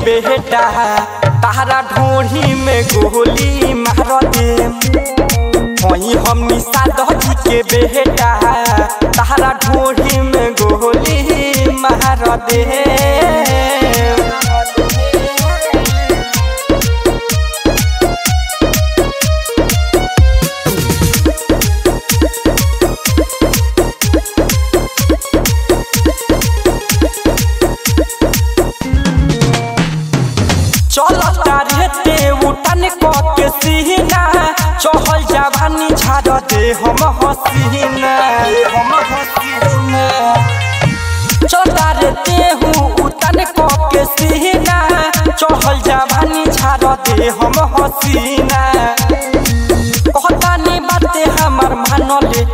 बेटा तारा ढोढ़ी में गोली मार दे हम निषाद जी के बेटा तारा ढोढ़ी में गोली मार दे। चलता रहते उठन के सीना चहल जवानी झाड़ दे हम हसीना चलता रहते उठन के सीना चहल जवानी झाड़ दे हम हसीना कहता नहीं बाते हमार मानले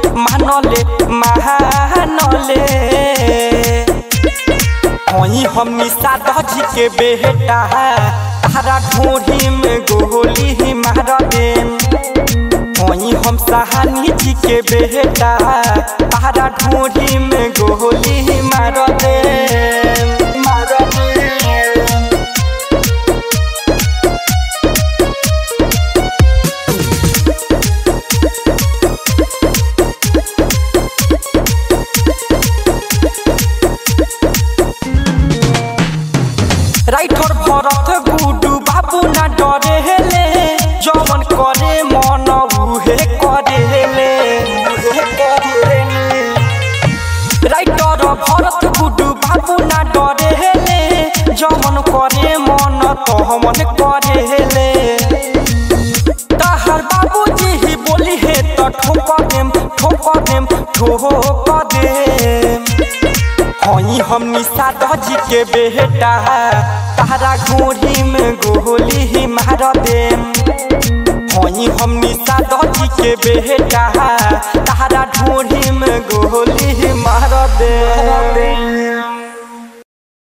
हम निषाद जी के बेटा तारा ढोढ़ी में गोली मार दे हम सहानी जी के बेटा तारा ढोढ़ी में गोली मार दे। राइटर भरत गुडू बाबू ना डरे हेले जवन करे मन उहे करे हेले राइटर भरत गुडू बाबू ना डरे हेले जवन करे मन तो हमन करे हेले ताहर बाबूजी ही बोली है तो ठोक देम हम निषाद जी के बेटा तारा ढोढ़ी में गोली मार दे हम निषाद जी के बेटा तारा ढोढ़ी